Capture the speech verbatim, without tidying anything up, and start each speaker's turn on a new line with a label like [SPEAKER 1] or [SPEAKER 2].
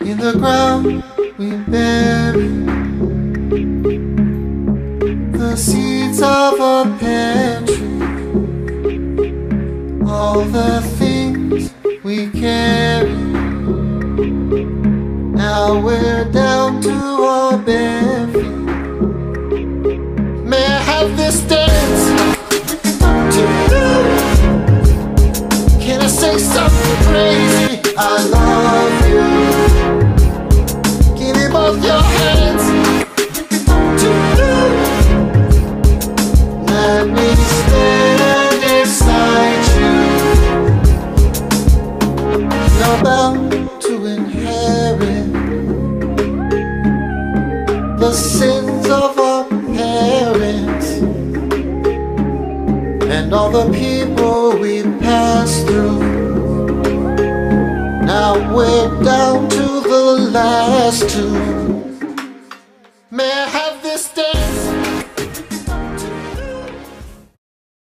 [SPEAKER 1] In the ground we bury the seeds of a pear tree, all the things we carry. Now we're down to our bare feet. May I have this dance to you? Can I say something crazy? I love you. Give me both your hands to you. Let me stand beside you. You're bound to inherit the sins of our parents and all the people we passed through. Now we're down to the last two. May I